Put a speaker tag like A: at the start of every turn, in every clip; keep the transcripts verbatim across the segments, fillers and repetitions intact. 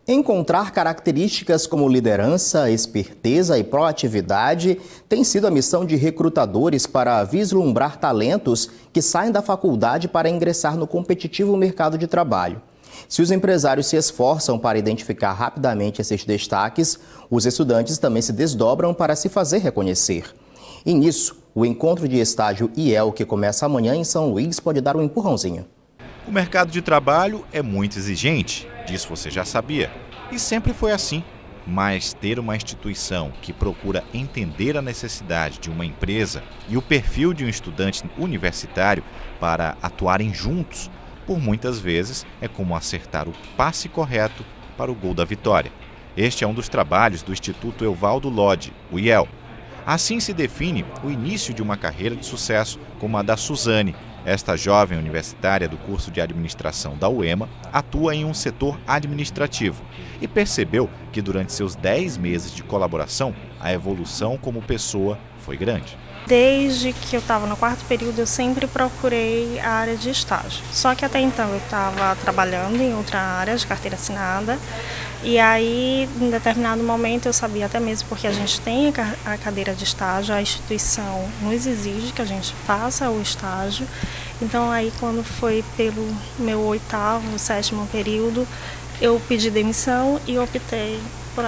A: Encontrar características como liderança, esperteza e proatividade tem sido a missão de recrutadores para vislumbrar talentos que saem da faculdade para ingressar no competitivo mercado de trabalho. Se os empresários se esforçam para identificar rapidamente esses destaques, os estudantes também se desdobram para se fazer reconhecer. E nisso, o encontro de estágio I E L, que começa amanhã em São Luís, pode dar um empurrãozinho.
B: O mercado de trabalho é muito exigente, disso você já sabia, e sempre foi assim. Mas ter uma instituição que procura entender a necessidade de uma empresa e o perfil de um estudante universitário para atuarem juntos, por muitas vezes é como acertar o passe correto para o gol da vitória. Este é um dos trabalhos do Instituto Evaldo Lodge, o I E L. Assim se define o início de uma carreira de sucesso como a da Suzane. Esta jovem universitária do curso de administração da U E M A atua em um setor administrativo e percebeu que durante seus dez meses de colaboração, a evolução como pessoa foi grande.
C: Desde que eu estava no quarto período, eu sempre procurei a área de estágio. Só que até então eu estava trabalhando em outra área de carteira assinada. E aí, em determinado momento, eu sabia até mesmo porque a gente tem a cadeira de estágio, a instituição nos exige que a gente faça o estágio. Então aí, quando foi pelo meu oitavo, sétimo período, eu pedi demissão e optei por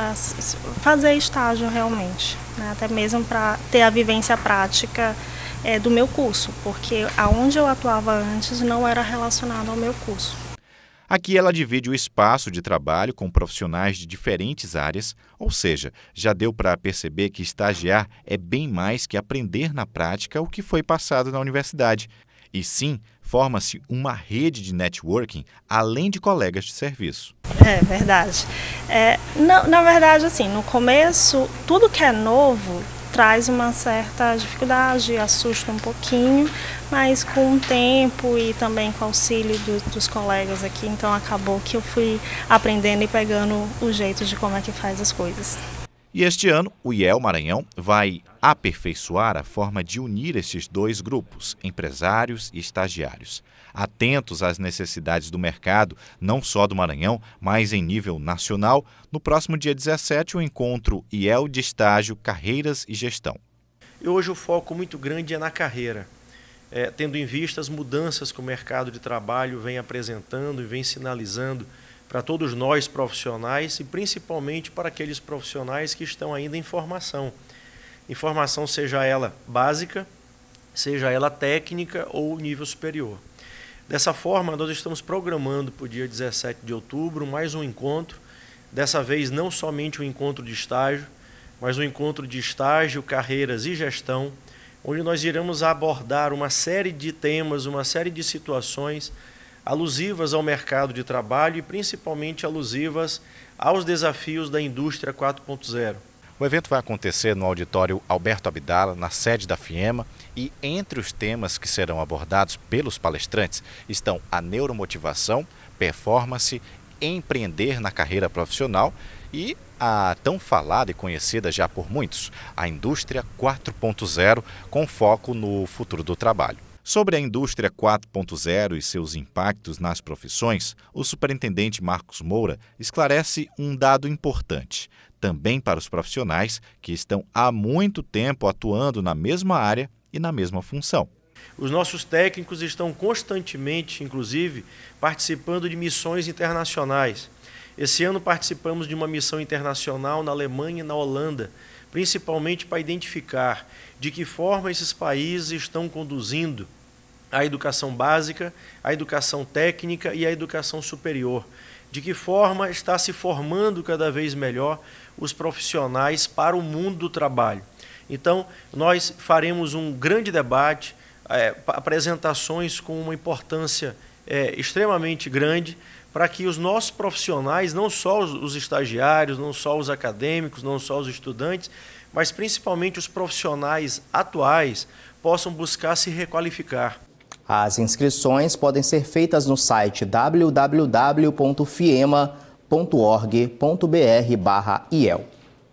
C: fazer estágio realmente, né? Até mesmo para ter a vivência prática é, do meu curso, porque aonde eu atuava antes não era relacionado ao meu curso.
B: Aqui ela divide o espaço de trabalho com profissionais de diferentes áreas, ou seja, já deu para perceber que estagiar é bem mais que aprender na prática o que foi passado na universidade. E sim, forma-se uma rede de networking além de colegas de serviço.
C: É verdade. É, não, na verdade, assim, no começo, tudo que é novo traz uma certa dificuldade, assusta um pouquinho, mas com o tempo e também com o auxílio do, dos colegas aqui, então acabou que eu fui aprendendo e pegando o jeito de como é que faz as coisas.
B: E este ano, o I E L Maranhão vai aperfeiçoar a forma de unir estes dois grupos, empresários e estagiários. Atentos às necessidades do mercado, não só do Maranhão, mas em nível nacional, no próximo dia dezessete, o encontro I E L de estágio, carreiras e gestão.
D: E hoje o foco muito grande é na carreira, é, tendo em vista as mudanças que o mercado de trabalho vem apresentando e vem sinalizando para todos nós profissionais e principalmente para aqueles profissionais que estão ainda em formação. Informação seja ela básica, seja ela técnica ou nível superior. Dessa forma, nós estamos programando para o dia dezessete de outubro mais um encontro, dessa vez não somente um encontro de estágio, mas um encontro de estágio, carreiras e gestão, onde nós iremos abordar uma série de temas, uma série de situações alusivas ao mercado de trabalho e principalmente alusivas aos desafios da indústria quatro ponto zero.
B: O evento vai acontecer no auditório Alberto Abdala, na sede da FIEMA, e entre os temas que serão abordados pelos palestrantes estão a neuromotivação, performance, empreender na carreira profissional e a tão falada e conhecida já por muitos, a indústria quatro ponto zero, com foco no futuro do trabalho. Sobre a indústria quatro ponto zero e seus impactos nas profissões, o superintendente Marcos Moura esclarece um dado importante, também para os profissionais que estão há muito tempo atuando na mesma área e na mesma função.
D: Os nossos técnicos estão constantemente, inclusive, participando de missões internacionais. Esse ano participamos de uma missão internacional na Alemanha e na Holanda, principalmente para identificar de que forma esses países estão conduzindo a educação básica, a educação técnica e a educação superior. De que forma está se formando cada vez melhor os profissionais para o mundo do trabalho. Então, nós faremos um grande debate, é, apresentações com uma importância é, extremamente grande, para que os nossos profissionais, não só os, os estagiários, não só os acadêmicos, não só os estudantes, mas principalmente os profissionais atuais, possam buscar se requalificar.
A: As inscrições podem ser feitas no site w w w ponto fiema ponto org ponto br barra I E L.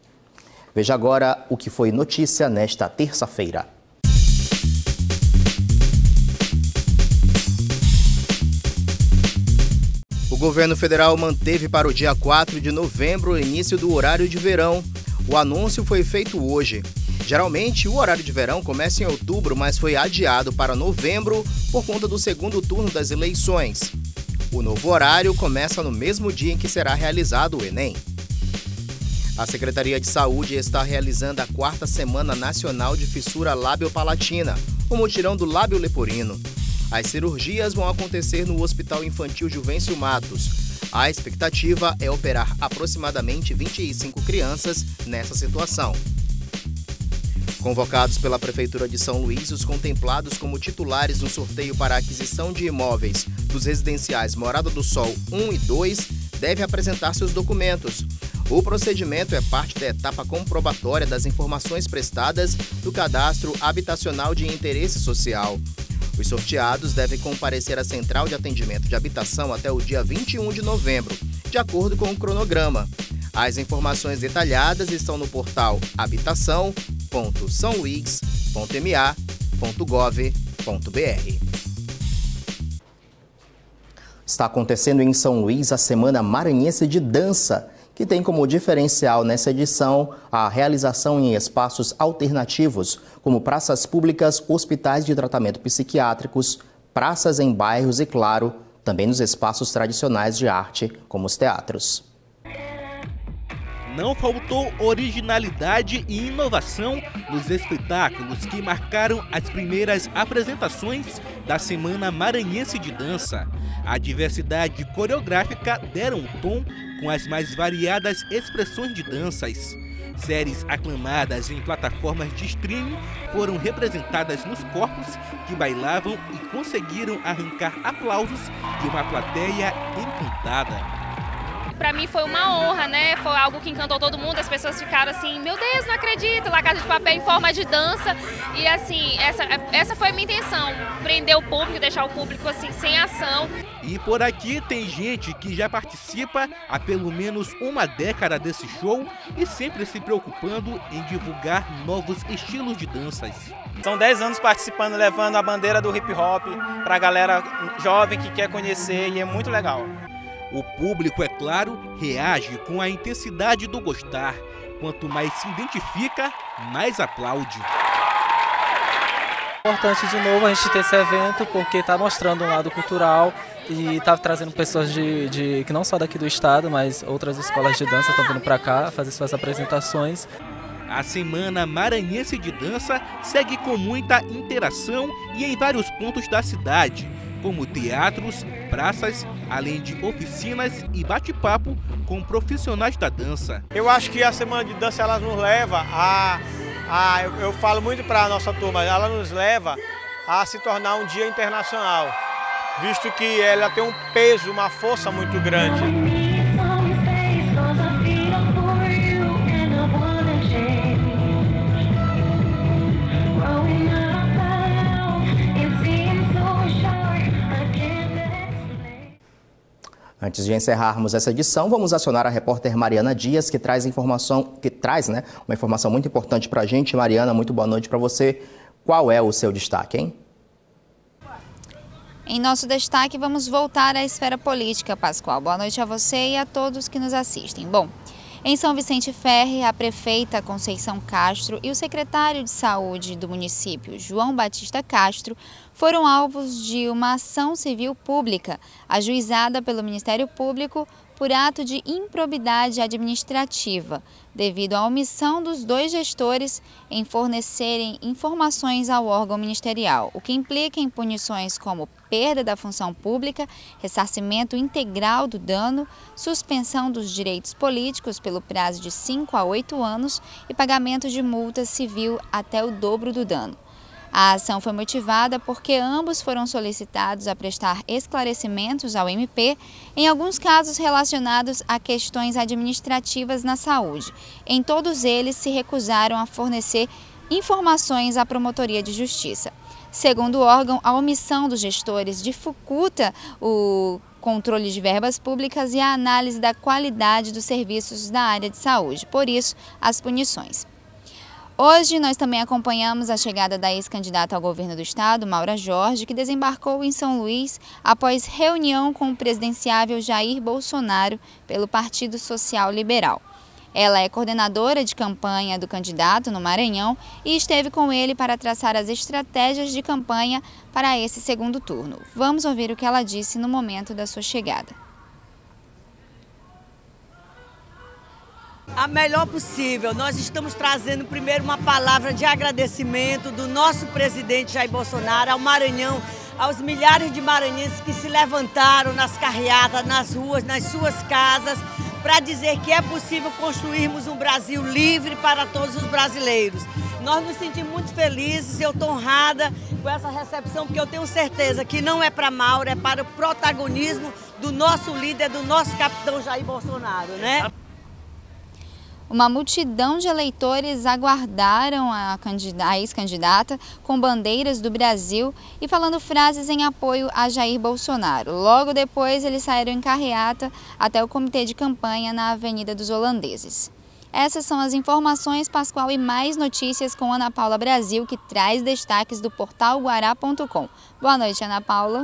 A: Veja agora o que foi notícia nesta terça-feira.
B: O
A: governo federal manteve para o dia quatro de novembro o início do horário de verão. O anúncio foi feito hoje. Geralmente, o horário de verão começa em outubro, mas foi adiado para novembro por conta do segundo turno das eleições. O novo horário começa no mesmo dia em que será realizado o Enem. A Secretaria de Saúde está realizando a quarta Semana Nacional de Fissura Lábio-Palatina, o mutirão do lábio leporino. As cirurgias vão acontecer no Hospital Infantil Juvencio Matos. A expectativa é operar aproximadamente vinte e cinco crianças nessa situação. Convocados pela Prefeitura de São Luís, os contemplados como titulares no sorteio para a aquisição de imóveis dos residenciais Morada do Sol um e dois devem apresentar seus documentos. O procedimento é parte da etapa comprobatória das informações prestadas do Cadastro Habitacional de Interesse Social. Os sorteados devem comparecer à Central de Atendimento de Habitação até o dia vinte e um de novembro, de acordo com o cronograma. As informações detalhadas estão no portal habitação ponto são luís ponto m a ponto gov ponto b r. Está acontecendo em São Luís a Semana Maranhense de Dança, que tem como diferencial nessa edição a realização em espaços alternativos, como praças públicas, hospitais de tratamento psiquiátricos, praças em bairros e, claro, também nos espaços tradicionais de arte, como os teatros.
E: Não faltou originalidade e inovação nos espetáculos que marcaram as primeiras apresentações da Semana Maranhense de Dança. A diversidade coreográfica deram um tom com as mais variadas expressões de danças. Séries aclamadas em plataformas de streaming foram representadas nos corpos que bailavam e conseguiram arrancar aplausos de uma plateia encantada.
F: Para mim foi uma honra, né? Foi algo que encantou todo mundo, as pessoas ficaram assim, meu Deus, não acredito, La Casa de Papel em forma de dança. E assim, essa, essa foi a minha intenção, prender o público, deixar o público assim, sem ação.
E: E por aqui tem gente que já participa há pelo menos uma década desse show e sempre se preocupando em divulgar novos estilos de danças.
G: São dez anos participando, levando a bandeira do hip hop para a galera jovem que quer conhecer e é muito legal.
E: O público, é claro, reage com a intensidade do gostar. Quanto mais se identifica, mais aplaude.
H: É importante de novo a gente ter esse evento porque está mostrando um lado cultural e está trazendo pessoas de, de, que não só daqui do estado, mas outras escolas de dança estão vindo para cá fazer suas apresentações.
E: A Semana Maranhense de Dança segue com muita interação e em vários pontos da cidade, como teatros, praças, além de oficinas e bate-papo com profissionais da dança.
G: Eu acho que a Semana de Dança ela nos leva a, a eu, eu falo muito para a nossa turma, ela nos leva a se tornar um dia internacional, visto que ela tem um peso, uma força muito grande.
A: Antes de encerrarmos essa edição, vamos acionar a repórter Mariana Dias, que traz informação, que traz, né, uma informação muito importante para a gente. Mariana, muito boa noite para você. Qual é o seu destaque, hein?
I: Em nosso destaque, vamos voltar à esfera política, Pascoal. Boa noite a você e a todos que nos assistem. Bom, em São Vicente Ferre, a prefeita Conceição Castro e o secretário de Saúde do município, João Batista Castro, foram alvos de uma ação civil pública, ajuizada pelo Ministério Público por ato de improbidade administrativa, devido à omissão dos dois gestores em fornecerem informações ao órgão ministerial, o que implica em punições como perda da função pública, ressarcimento integral do dano, suspensão dos direitos políticos pelo prazo de cinco a oito anos e pagamento de multa civil até o dobro do dano. A ação foi motivada porque ambos foram solicitados a prestar esclarecimentos ao M P em alguns casos relacionados a questões administrativas na saúde. Em todos eles, se recusaram a fornecer informações à Promotoria de Justiça. Segundo o órgão, a omissão dos gestores dificulta o controle de verbas públicas e a análise da qualidade dos serviços da área de saúde. Por isso, as punições. Hoje nós também acompanhamos a chegada da ex-candidata ao governo do estado, Maura Jorge, que desembarcou em São Luís após reunião com o presidenciável Jair Bolsonaro pelo Partido Social Liberal. Ela é coordenadora de campanha do candidato no Maranhão e esteve com ele para traçar as estratégias de campanha para esse segundo turno. Vamos ouvir o que ela disse no momento da sua chegada.
J: A melhor possível. Nós estamos trazendo primeiro uma palavra de agradecimento do nosso presidente Jair Bolsonaro ao Maranhão, aos milhares de maranhenses que se levantaram nas carreatas, nas ruas, nas suas casas, para dizer que é possível construirmos um Brasil livre para todos os brasileiros. Nós nos sentimos muito felizes, eu estou honrada com essa recepção, porque eu tenho certeza que não é para Maura, é para o protagonismo do nosso líder, do nosso capitão Jair Bolsonaro, né?
I: Uma multidão de eleitores aguardaram a, a ex-candidata com bandeiras do Brasil e falando frases em apoio a Jair Bolsonaro. Logo depois, eles saíram em carreata até o comitê de campanha na Avenida dos Holandeses. Essas são as informações, Pascoal, e mais notícias com Ana Paula Brasil, que traz destaques do portal guará ponto com. Boa noite, Ana Paula.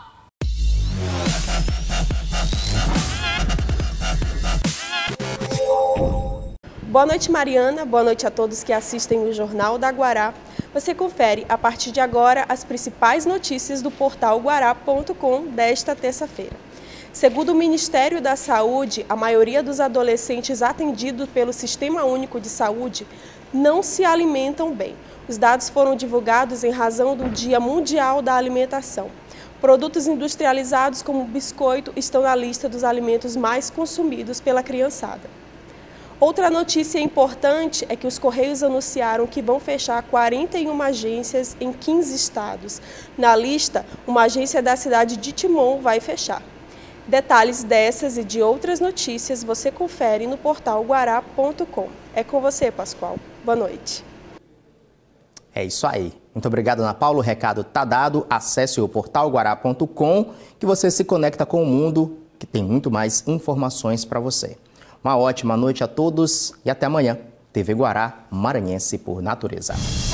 K: Boa noite, Mariana. Boa noite a todos que assistem o Jornal da Guará. Você confere, a partir de agora, as principais notícias do portal guará ponto com desta terça-feira. Segundo o Ministério da Saúde, a maioria dos adolescentes atendidos pelo Sistema Único de Saúde não se alimentam bem. Os dados foram divulgados em razão do Dia Mundial da Alimentação. Produtos industrializados como biscoito estão na lista dos alimentos mais consumidos pela criançada. Outra notícia importante é que os Correios anunciaram que vão fechar quarenta e uma agências em quinze estados. Na lista, uma agência da cidade de Timon vai fechar. Detalhes dessas e de outras notícias você confere no portal guará ponto com. É com você, Pascoal. Boa noite.
A: É isso aí. Muito obrigado, Ana Paula. O recado está dado. Acesse o portal guará ponto com, que você se conecta com o mundo, que tem muito mais informações para você. Uma ótima noite a todos e até amanhã. T V Guará, maranhense por natureza.